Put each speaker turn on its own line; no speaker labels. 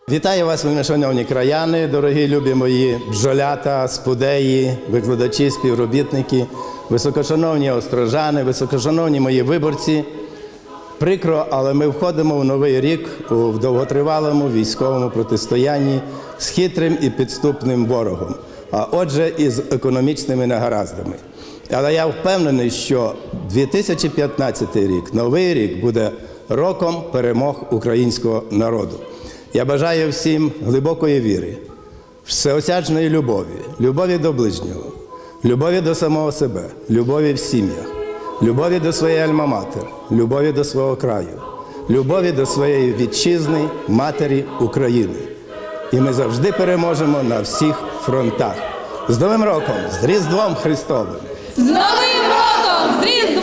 Вітаю вас, мої шановні краяни, дорогі любі мої бджолята, спудеї, викладачі, співробітники, високошановні острожани, високошановні мої виборці. Прикро, але ми входимо в новий рік у довготривалому військовому протистоянні з хитрим і підступним ворогом, а отже і з економічними негараздами. Але я впевнений, що 2015 рік, новий рік, буде роком перемог українського народу. Я бажаю всім глибокої віри, всеосяжної любові, любові до ближнього, любові до самого себе, любові в сім'ях, любові до своєї альма-матер, любові до свого краю, любові до своєї вітчизни, матері України. І ми завжди переможемо на всіх фронтах. З Новим роком! З Різдвом Христовим!
З Новим роком! З Різдвом!